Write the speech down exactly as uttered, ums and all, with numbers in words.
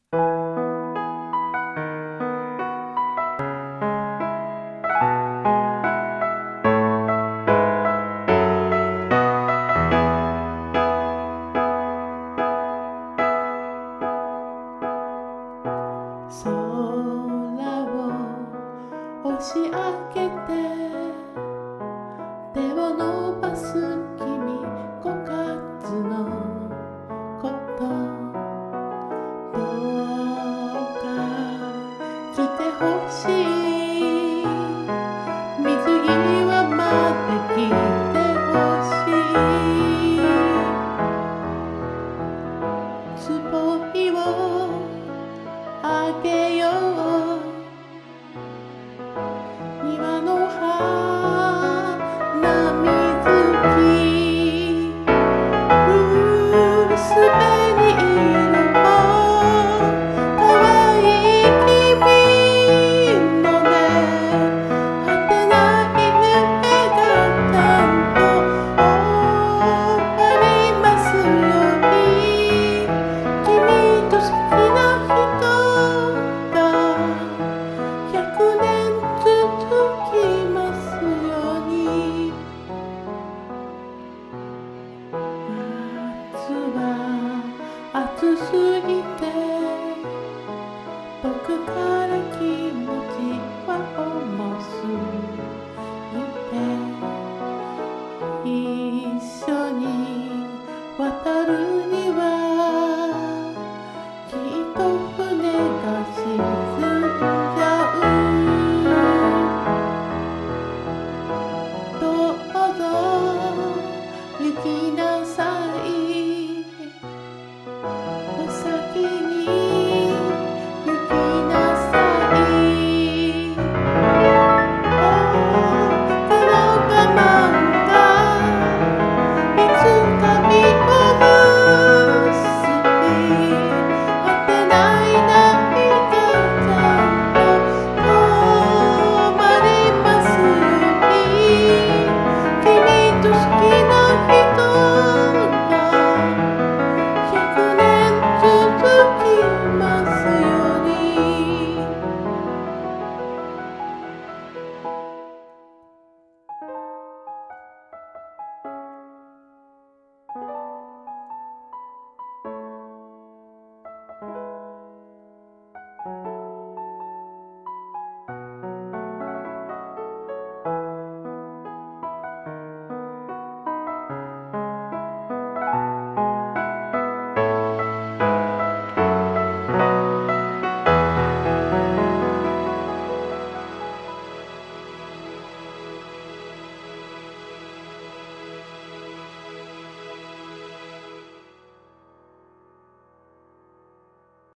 空を押し上げて手を伸ばす君、ごがつのことどうか来てほしい、水際まで来てほしい、つぼみをあげよう、庭の花水木、薄紅色も可愛い君のね、果てない夢がちゃんと終わりますように、君と好きな人百年続きますように。夏は暑すぎ